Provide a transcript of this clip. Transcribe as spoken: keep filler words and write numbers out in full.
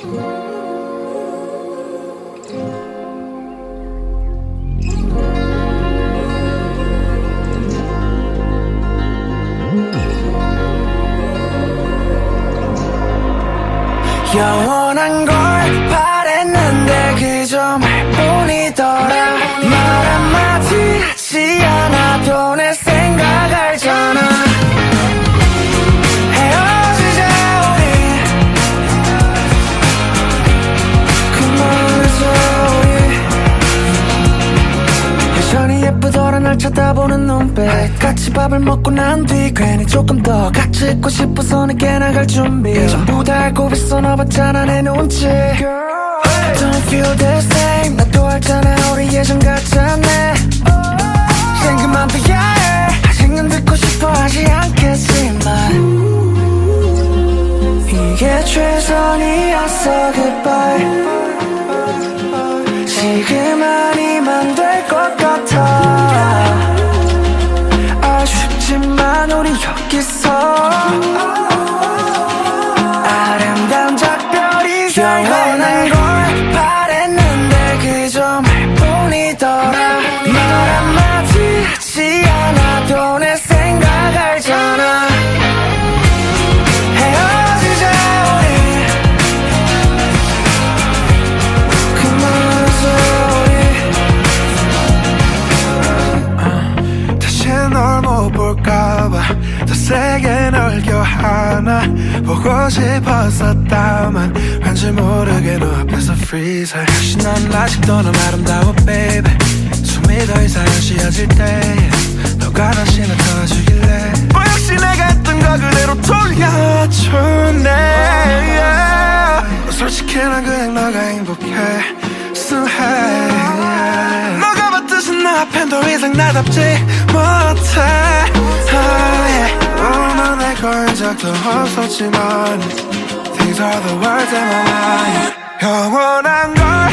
영원한 걸 바랬는데 그저 말뿐이더라. 말 한마디 하지 않아도 내 생각 알잖아. 헤어지자 우리 그만하자 우리. 여전히 예쁘더라 날 쳐다보는 눈빛. 같이 밥을 먹고 난 뒤 괜히 조금 더 같이 있고 싶어서 내게 나갈 준비. 전부 다 알고 있어 너봤잖아 내 눈치. Don't feel the same. 나도 알잖아 우리 예전 같잖아. 생각만 더 야해. 아직은 듣고 싶어 하지 않겠지만 이게 최선이었어 goodbye. 지금 아니면 될 것 같아. 아쉽지만 우리 여기서 아름다운 작별이 영원한 걸 바랬는데 그저 말뿐이더라. 말 한마디 하지 않아도 내 생각 알잖아. 헤어지자 우리 그만하자 우리. uh, 다시 널 못 볼까봐 더 세게 널 껴안아. 보고 싶었었다만 왠지 모르게 너 앞에서 freeze. 혹시 넌 아직도 넌 아름다워 baby. 숨이 더 이상 쉬어질 때 너가 다시 나타나주길래 뭐 역시 내가 했던 거 그대로 돌려주네. yeah. 솔직히 난 그냥 너가 행복해. So hey. 너가 봤듯이 너 앞엔 더 이상 나답지 못해. oh, yeah. 넌 내 거인 적도 없었지만 These are the words in my mind. 영원한 걸